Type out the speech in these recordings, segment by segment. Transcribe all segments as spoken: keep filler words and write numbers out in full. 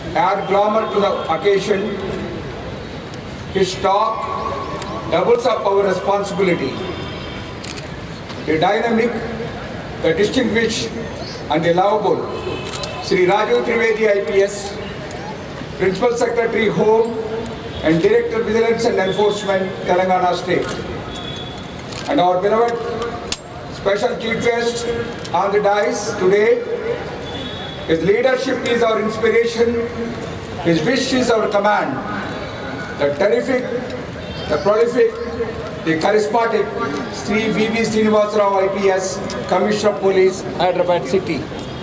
add glamour to the occasion. His talk doubles up our responsibility. The dynamic, the distinguished and the lovable Sri Raju Trivedi I P S, Principal Secretary Home and Director Vigilance and Enforcement, Telangana State. And our beloved special chief guest on the dais today. His leadership is our inspiration, his wish is our command. The terrific, the prolific, the charismatic Sri V V Srinivasa Rao I P S, Commissioner of Police, Hyderabad City.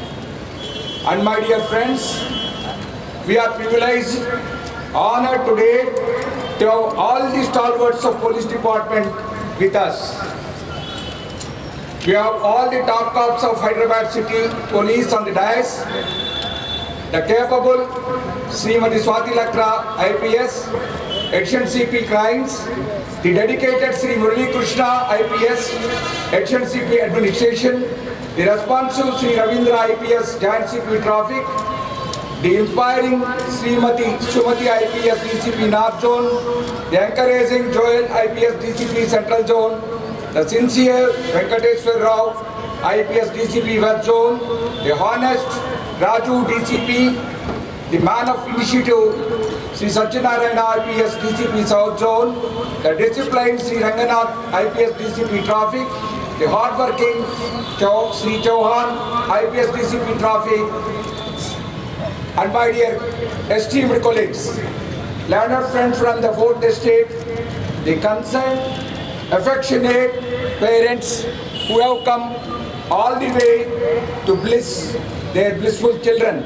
And my dear friends, we are privileged, honored today to have all the stalwarts of Police Department with us. We have all the top cops of Hyderabad City Police on the dais, the capable Srimati Swati Lakra I P S, Action C P Crimes, the dedicated Sri Murali Krishna I P S, Action C P Administration, the responsive Sri Ravindra I P S, Joint C P Traffic, the inspiring Srimati Sumati I P S, D C P North Zone, the encouraging Joel I P S, D C P Central Zone, the sincere Venkateswar Rao I P S, D C P West Zone, the honest Raju D C P, the man of initiative Sri Satyanarayana I P S, D C P South Zone, the disciplined Sri Ranganath I P S, D C P Traffic, the hardworking Chow, Sri Chauhan I P S, D C P Traffic, and my dear esteemed colleagues, learned friends from the fourth estate, the concerned, affectionate parents who have come all the way to bless their blissful children,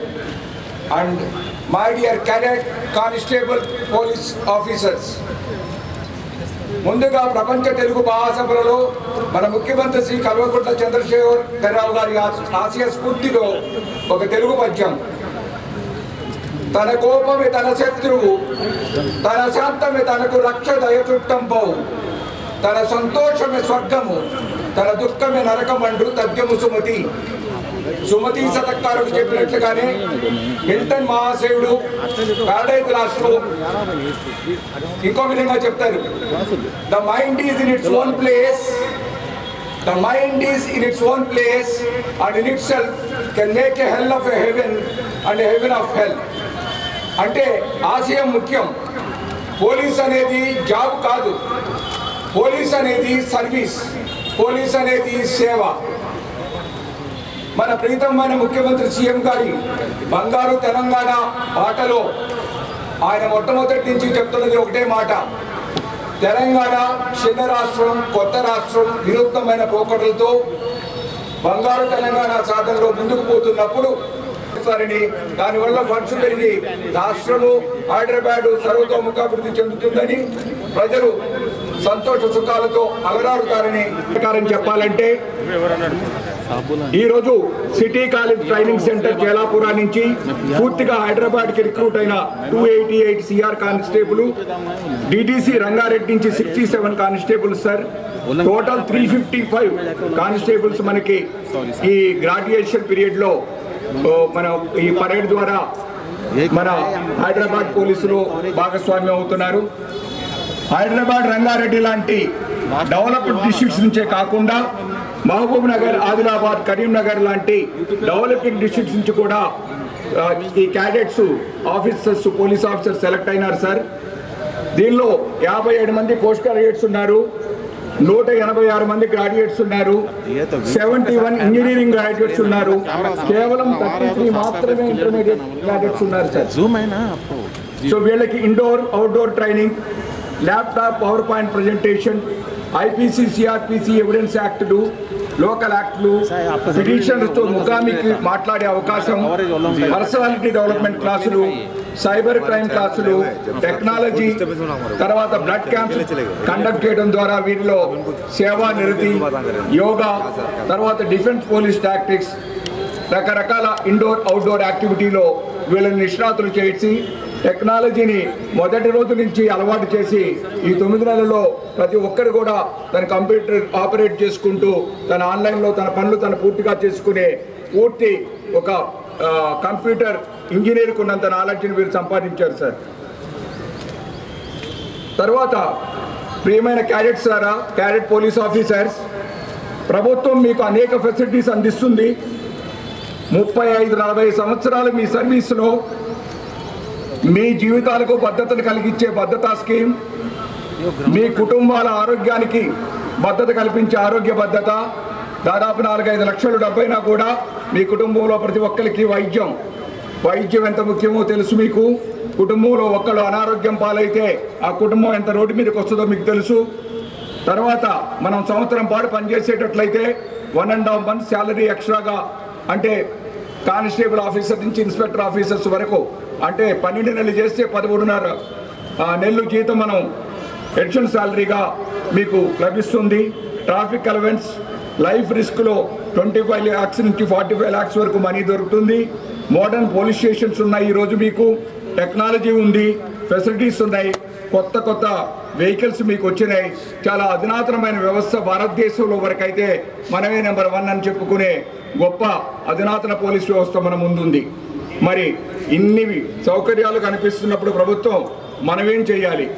and my dear cadet, constable, police officers. ముందుగా ప్రపంచ తెలుగు మహాసభలలో మన ముఖ్యమంత్రి శ్రీ కల్వకుంట్ల చంద్రశేఖర్ రావు గారి ఆశయ స్ఫూర్తిలో ఒక తెలుగు పద్యం. తన కోపమే తన శత్రువు, తన శాంతమే తనకు రక్ష దయ చుట్టంపో, తన సంతోషమే స్వర్గము, తన దుఃఖమే నరకమండు తథ్యము సుమతి. సుమతి శతకారుడు చెప్పినట్లుగానే మిల్టన్ మహాశయుడు ప్యారడైజ్ రాష్ట్రంలో ఇంకో విధంగా చెప్తారు, the mind is in its own place, the mind is in its own place and in itself can make a hell of a heaven and a heaven of hell. అంటే ఆశయం ముఖ్యం. Police అనేది job కాదు, police అనేది service, police అనేది సేవ. మన ప్రీతమైన ముఖ్యమంత్రి సీఎం గారి బంగారు తెలంగాణ బాటలో ఆయన మొట్టమొదటి నుంచి చెప్తున్నది ఒకటే మాట, తెలంగాణ చిన్న రాష్ట్రం, కొత్త రాష్ట్రం, వినూత్నమైన పోకడలతో బంగారు తెలంగాణ సాధనలో ముందుకు పోతున్నప్పుడు దానివల్ల ఫండ్స్ పెరిగి రాష్ట్రము హైదరాబాద్ సర్వతోముఖాభివృద్ధి చెందుతుందని ప్రజలు సంతోష సుఖాలతో అలరారుతారని ప్రకారం చెప్పాలంటే, ఈరోజు city college training centre Chelapura నుంచి పూర్తిగా హైదరాబాద్కి రిక్రూట్ అయిన two eighty eight CR constable, DTC Rangareddy నుంచి sixty seven constables sir, total three fifty five constables మనకి ఈ గ్రాడ్యుయేషన్ పీరియడ్లో మన ఈ పరేడ్ ద్వారా మన హైదరాబాద్ పోలీసులు భాగస్వామ్యం అవుతున్నారు. హైదరాబాద్ రంగారెడ్డి లాంటి డెవలప్డ్ డిస్ట్రిక్ట్స్ నుంచే కాకుండా మహబూబ్ నగర్, ఆదిలాబాద్, కరీంనగర్ లాంటి డెవలపింగ్ డిస్ట్రిక్ట్స్ నుంచి కూడా ఈ cadets officers, police officers select అయినారు సార్. దీనిలో యాభై ఏడు మంది పోస్ట్ గ్రాడ్యుయేట్స్ ఉన్నారు, నూట ఎనభై ఆరు మంది గ్రాడ్యుయేట్స్ ఉన్నారు, సెవెంటీ వన్ ఇంజనీరింగ్ గ్రాడ్యుయేట్స్ ఉన్నారు, కేవలం థర్టీ త్రీ మాత్రమే ఇంటర్మీడియట్ గ్రాడ్యుయేట్స్ ఉన్నారు సార్. సో వీళ్ళకి indoor, outdoor training, laptop, power point presentation, IPC, CRPC, evidence యాక్టులు, లోకల్ యాక్టులు, పిటిషనర్స్తో ముఖాముఖి మాట్లాడే అవకాశం, పర్సనాలిటీ డెవలప్మెంట్ క్లాసులు, సైబర్ క్రైమ్ క్లాసులు, టెక్నాలజీ, తర్వాత బ్లడ్ క్యాంప్స్ కండక్ట్ చేయడం ద్వారా వీరిలో సేవా నిరతి, యోగా, తర్వాత డిఫెన్స్ పోలీస్ టాక్టిక్స్, రకరకాల ఇండోర్ అవుట్డోర్ యాక్టివిటీలో వీళ్ళని నిష్ణాతులు చేసి టెక్నాలజీని మొదటి రోజు నుంచి అలవాటు చేసి ఈ తొమ్మిది నెలల్లో ప్రతి ఒక్కరు కూడా తన కంప్యూటర్ ఆపరేట్ చేసుకుంటూ తన ఆన్లైన్లో తన పనులు తను పూర్తిగా చేసుకునే పూర్తి ఒక కంప్యూటర్ ఇంజనీర్కు ఉన్నంత నాలెడ్జ్ని మీరు సంపాదించారు సార్. తర్వాత ప్రియమైన క్యాడెట్స్ సారా, క్యాడెట్ పోలీస్ ఆఫీసర్స్, ప్రభుత్వం మీకు అనేక ఫెసిలిటీస్ అందిస్తుంది. ముప్పై ఐదు నలభై సంవత్సరాలు మీ సర్వీస్లో మీ జీవితాలకు భద్రతను కలిగించే భద్రతా స్కీమ్, మీ కుటుంబాల ఆరోగ్యానికి భద్రత కల్పించే ఆరోగ్య భద్రత, దాదాపు నాలుగైదు లక్షలు డబ్బైనా కూడా మీ కుటుంబంలో ప్రతి ఒక్కరికి వైద్యం వైద్యం ఎంత ముఖ్యమో తెలుసు మీకు. కుటుంబంలో ఒక్కళ్ళు అనారోగ్యం పాలైతే ఆ కుటుంబం ఎంత రోడ్డు మీదకి వస్తుందో మీకు తెలుసు. తర్వాత మనం సంవత్సరం పాటు పనిచేసేటట్లయితే one and half month salary ఎక్స్ట్రాగా, అంటే కానిస్టేబుల్ ఆఫీసర్ నుంచి ఇన్స్పెక్టర్ ఆఫీసర్స్ వరకు, అంటే పన్నెండు నెలలు చేస్తే పదమూడున్నర నెలలు జీతం మనం ఎడిషనల్ శాలరీగా మీకు లభిస్తుంది. ట్రాఫిక్ అలవెన్స్, లైఫ్ రిస్క్లో ట్వంటీ ఫైవ్ ల్యాక్స్ నుంచి ఫార్టీ ఫైవ్ ల్యాక్స్ వరకు మనీ దొరుకుతుంది. మోడర్న్ పోలీస్ స్టేషన్స్ ఉన్నాయి ఈరోజు మీకు, టెక్నాలజీ ఉంది, ఫెసిలిటీస్ ఉన్నాయి, కొత్త కొత్త వెహికల్స్ మీకు వచ్చినాయి. చాలా అధునాతనమైన వ్యవస్థ భారతదేశంలో వరకైతే మనమే నెంబర్ వన్ అని చెప్పుకునే గొప్ప అధునాతన పోలీస్ వ్యవస్థ మన ముందుంది. మరి ఇన్ని సౌకర్యాలు కనిపిస్తున్నప్పుడు ప్రభుత్వం మనమేం చేయాలి?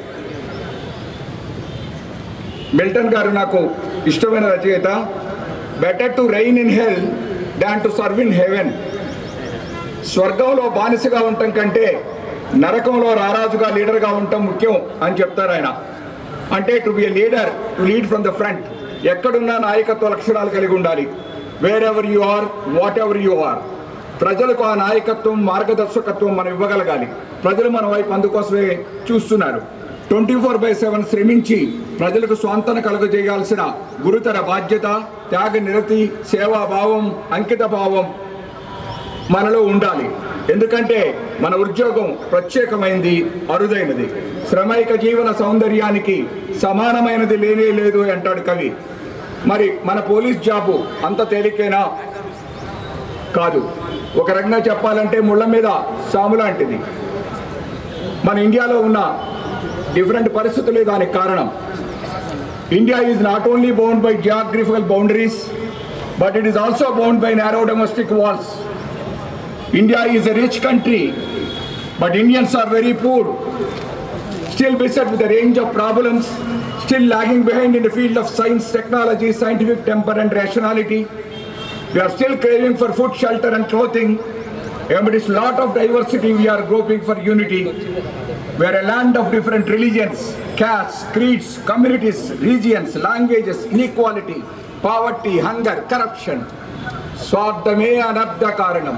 మిల్టన్ గారు నాకు ఇష్టమైన రచయిత, better to reign in hell than to serve in heaven. స్వర్గంలో బానిసగా ఉండటం కంటే నరకంలో రారాజుగా లీడర్గా ఉండటం ముఖ్యం అని చెప్తారు ఆయన. అంటే to be a leader, to lead from the front. ఎక్కడున్నా నాయకత్వ లక్షణాలు కలిగి ఉండాలి. Wherever you are, whatever you are. ప్రజలకు ఆ నాయకత్వం, మార్గదర్శకత్వం మనం ఇవ్వగలగాలి. ప్రజలు మన వైపు అందుకోసమే చూస్తున్నారు. ట్వంటీ ఫోర్ బై సెవెన్ శ్రమించి ప్రజలకు స్వాంతన కలుగజేయాల్సిన గురుతర బాధ్యత, త్యాగ నిరతి, సేవాభావం, అంకిత భావం మనలో ఉండాలి. ఎందుకంటే మన ఉద్యోగం ప్రత్యేకమైనది, అరుదైనది. శ్రమైక జీవన సౌందర్యానికి సమానమైనది లేనే లేదు అంటాడు కవి. మరి మన పోలీస్ జాబు అంత తేలికైనా కాదు. ఒక రకంగా చెప్పాలంటే ముళ్ళ మీద సాము లాంటిది. మన ఇండియాలో ఉన్న డిఫరెంట్ పరిస్థితులే దానికి కారణం. India is not only bound by geographical boundaries, but it is also bound by narrow domestic walls. India is a rich country, but Indians are very poor, still beset with a range of problems, still lagging behind in the field of science, technology, scientific temper and rationality. We are still craving for food, shelter and clothing. Amidst a lot of diversity, we are groping for unity. We are a land of different religions, castes, creeds, communities, regions, languages, inequality, poverty, hunger, corruption. స్వార్థమే అనర్థ కారణం.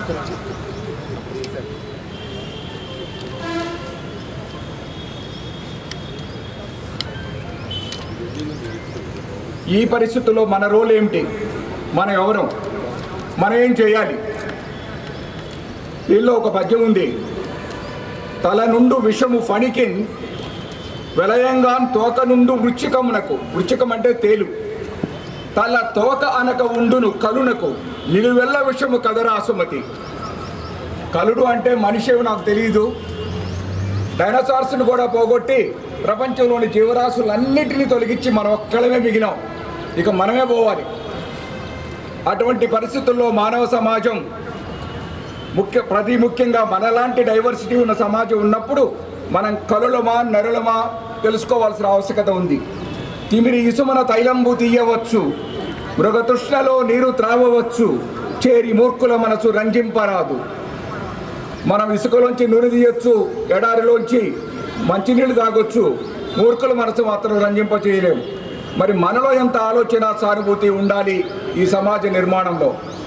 ఈ పరిస్థితుల్లో మన role ఏమిటి? మనం ఎవరం? మనం ఏం చేయాలి? దీనిలో ఒక పద్యం ఉంది. తల నుండు విషము ఫణికిన్ వెలయంగా తోక నుండు వృచ్చికమునకు. వృచ్చికం అంటే తేలు. తల తోక అనక ఉండును కలునకు నిలువెల్ల విషము కదరా సుమతి. కలుడు అంటే మనిషి నాకు తెలియదు. డైనోసార్స్ను కూడా పోగొట్టి ప్రపంచంలోని జీవరాశులన్నిటినీ తొలగించి మనం ఒక్కడమే మిగిలాం. ఇక మనమే పోవాలి. అటువంటి పరిస్థితుల్లో మానవ సమాజం ముఖ్య ప్రతి ముఖ్యంగా మనలాంటి డైవర్సిటీ ఉన్న సమాజం ఉన్నప్పుడు మనం కలులమా నరులమా తెలుసుకోవాల్సిన ఆవశ్యకత ఉంది. తిమిరి ఇసుమన తైలంబు తీయవచ్చు, మృగతృష్ణలో నీరు త్రావవచ్చు, చేరి మూర్ఖుల మనసు రంజింపరాదు. మనం ఇసుకలోంచి నూనె తీయొచ్చు, ఎడారిలోంచి మంచినీళ్ళు తాగొచ్చు, మూర్ఖుల మనసు మాత్రం రంజింప చేయలేము. మరి మనలో ఎంత ఆలోచన, సానుభూతి ఉండాలి ఈ సమాజ నిర్మాణంలో.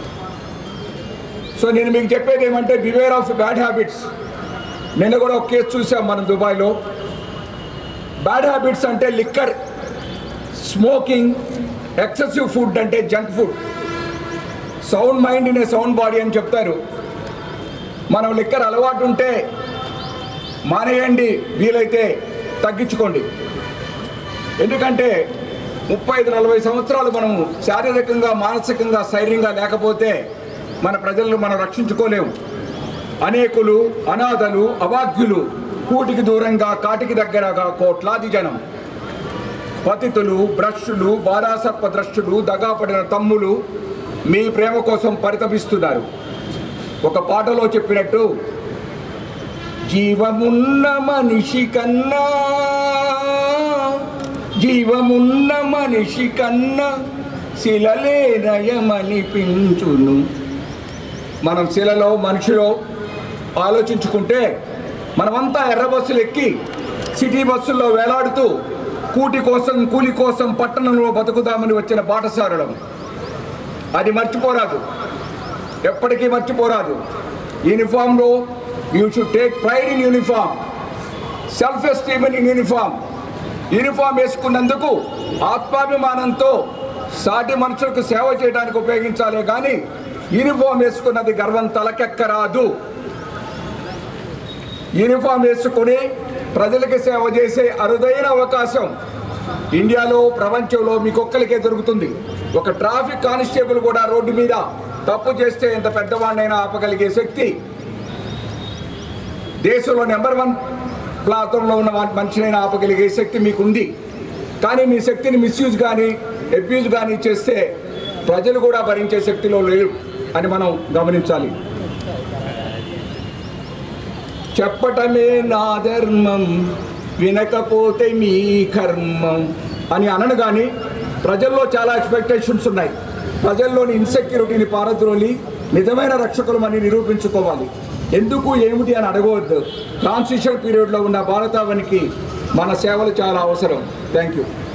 సో నేను మీకు చెప్పేది ఏమంటే, బివేర్ ఆఫ్ బ్యాడ్ హ్యాబిట్స్. నిన్న కూడా ఒక కేసు చూసాం మనం దుబాయ్లో. బ్యాడ్ హ్యాబిట్స్ అంటే లిక్కర్, స్మోకింగ్, ఎక్సెసివ్ ఫుడ్ అంటే junk food. Sound mind in a sound body అని చెప్తారు. మనం లిక్కర్ అలవాటు ఉంటే మానేయండి, వీలైతే తగ్గించుకోండి. ఎందుకంటే ముప్పై ఐదు నలభై సంవత్సరాలు మనం శారీరకంగా మానసికంగా స్థైర్యంగా లేకపోతే మన ప్రజలను మనం రక్షించుకోలేము. అనేకులు, అనాథలు, అభాగ్యులు, కూటికి దూరంగా కాటికి దగ్గరగా కోట్లాది జనం, పతితులు, భ్రష్టులు, బారాసర్ప ద్రష్టులు, దగాపడిన తమ్ములు మీ ప్రేమ కోసం పరితపిస్తున్నారు. ఒక పాటలో చెప్పినట్టు జీవమున్న మనిషి కన్నా జీవమున్న మనిషి కన్నా శిలలే నయమనిపించును. మనం శిలలో మనిషిలో ఆలోచించుకుంటే మనమంతా ఎర్ర బస్సులు ఎక్కి సిటీ బస్సుల్లో వేలాడుతూ కూటి కోసం కూలి కోసం పట్టణంలో బతుకుదామని వచ్చిన బాటసారులం. అది మర్చిపోరాదు, ఎప్పటికీ మర్చిపోరాదు. యూనిఫామ్లో you should take pride in uniform, self esteem in uniform. Uniform వేసుకున్నందుకు ఆత్మాభిమానంతో సాటి మనుషులకు సేవ చేయడానికి ఉపయోగించాలే కానీ యూనిఫామ్ వేసుకున్నది గర్వం తలకెక్కరాదు. యూనిఫామ్ వేసుకుని ప్రజలకి సేవ చేసే అరుదైన అవకాశం ఇండియాలో ప్రపంచంలో మీకొక్కరికే దొరుకుతుంది. ఒక ట్రాఫిక్ కానిస్టేబుల్ కూడా రోడ్డు మీద తప్పు చేస్తే ఎంత పెద్దవాడినైనా ఆపగలిగే శక్తి దేశంలో నెంబర్ వన్ ప్లాటంలో ఉన్న మనిషినైనా ఆపగలిగే శక్తి మీకుంది. కానీ మీ శక్తిని మిస్యూజ్ కానీ అబ్యూజ్ కానీ చేస్తే ప్రజలు కూడా భరించే శక్తిలో లేరు అని మనం గమనించాలి. చెప్పటమే నా ధర్మం వినకపోతే మీ కర్మం అని అనను. కానీ ప్రజల్లో చాలా ఎక్స్పెక్టేషన్స్ ఉన్నాయి. ప్రజల్లోని ఇన్సెక్యూరిటీని పారద్రోలి నిజమైన రక్షకులమని నిరూపించుకోవాలి. ఎందుకు ఏమిటి అని అడగవద్దు. ట్రాన్సిషన్ పీరియడ్లో ఉన్న భారతావనికి మన సేవలు చాలా అవసరం. Thank you.